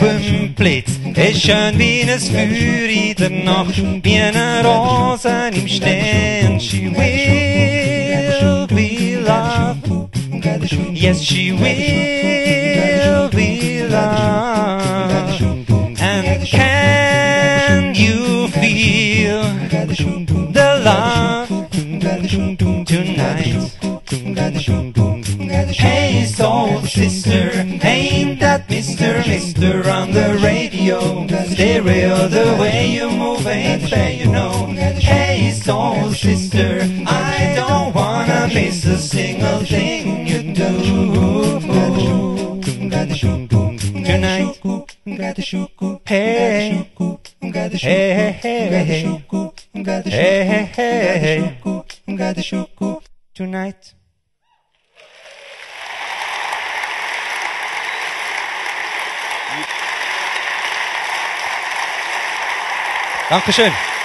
Blitz. Es ist schön wie ein Feuer in der Nacht, wie eine Rose im Stern. She will be loved. Yes, she will be loved. And can you feel the love tonight? Hey, soul sister, ain't that Mr. on the radio? Stereo, the way you move ain't fair, you know. Hey, soul sister, I don't wanna miss a single thing you do. Tonight, hey, hey, hey, tonight. Dankeschön.